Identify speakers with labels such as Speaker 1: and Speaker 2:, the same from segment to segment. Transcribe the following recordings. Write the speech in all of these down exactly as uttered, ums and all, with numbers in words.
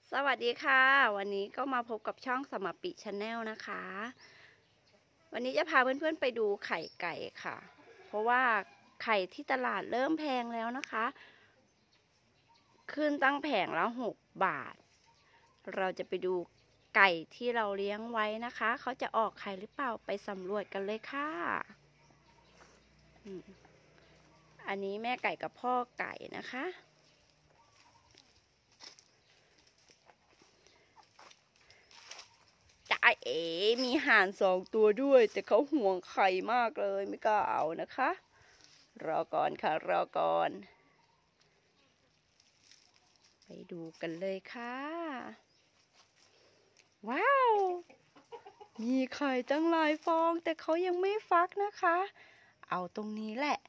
Speaker 1: สวัสดีค่ะวันนี้ก็มาพบกับช่องสมปิชาแนลนะคะวันนี้จะพาเพื่อนๆไปดูไข่ไก่ค่ะเพราะว่าไข่ที่ตลาดเริ่มแพงแล้วนะคะขึ้นตั้งแผงละหกบาทเราจะไปดูไก่ที่เราเลี้ยงไว้นะคะเขาจะออกไข่หรือเปล่าไปสำรวจกันเลยค่ะอันนี้แม่ไก่กับพ่อไก่นะคะจ่าเอ๋มีห่านสองตัวด้วยแต่เขาห่วงไข่มากเลยไม่กล้าเอานะคะรอก่อนค่ะรอก่อนไปดูกันเลยค่ะว้าวมีไข่ตั้งหลายฟองแต่เขายังไม่ฟักนะคะเอาตรงนี้แหละ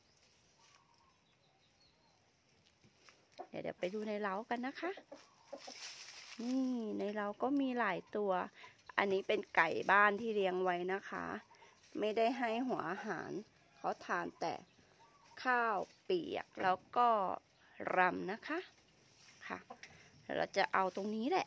Speaker 1: เดี๋ยวเดี๋ยวไปดูในเล้ากันนะคะนี่ในเล้าก็มีหลายตัวอันนี้เป็นไก่บ้านที่เลี้ยงไว้นะคะไม่ได้ให้หัวอาหารเขาทานแต่ข้าวเปียกแล้วก็รำนะคะค่ะเราจะเอาตรงนี้แหละ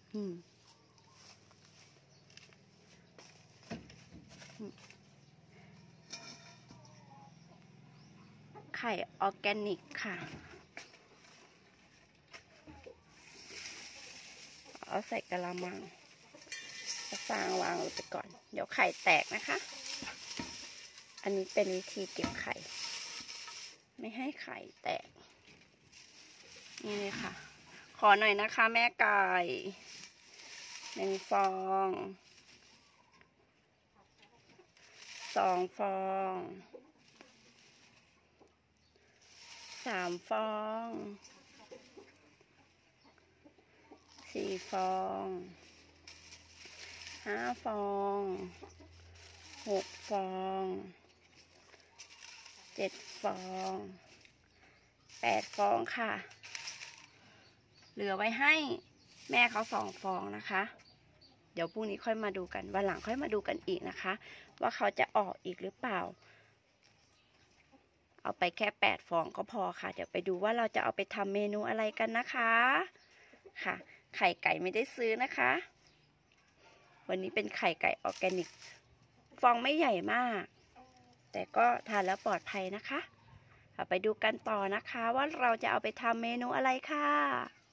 Speaker 1: ไข่ออร์แกนิกค่ะเอาใส่กะละมังจะฟางวางลงไปก่อนเดี๋ยวไข่แตกนะคะอันนี้เป็นวิธีเก็บไข่ไม่ให้ไข่แตกนี่เลยค่ะขอหน่อยนะคะแม่ไก่หนึ่งฟองสองฟองสามฟองสี่ฟองห้าฟองหกฟองเจ็ดฟองแปดฟองค่ะเหลือไว้ให้แม่เขาสองฟองนะคะเดี๋ยวพรุ่งนี้ค่อยมาดูกันวันหลังค่อยมาดูกันอีกนะคะว่าเขาจะออกอีกหรือเปล่าเอาไปแค่แปดฟองก็พอค่ะเดี๋ยวไปดูว่าเราจะเอาไปทำเมนูอะไรกันนะคะค่ะไข่ไก่ไม่ได้ซื้อนะคะวันนี้เป็นไข่ไก่ออร์แกนิกฟองไม่ใหญ่มากแต่ก็ทานแล้วปลอดภัยนะคะเอาไปดูกันต่อนะคะว่าเราจะเอาไปทำเมนูอะไรค่ะ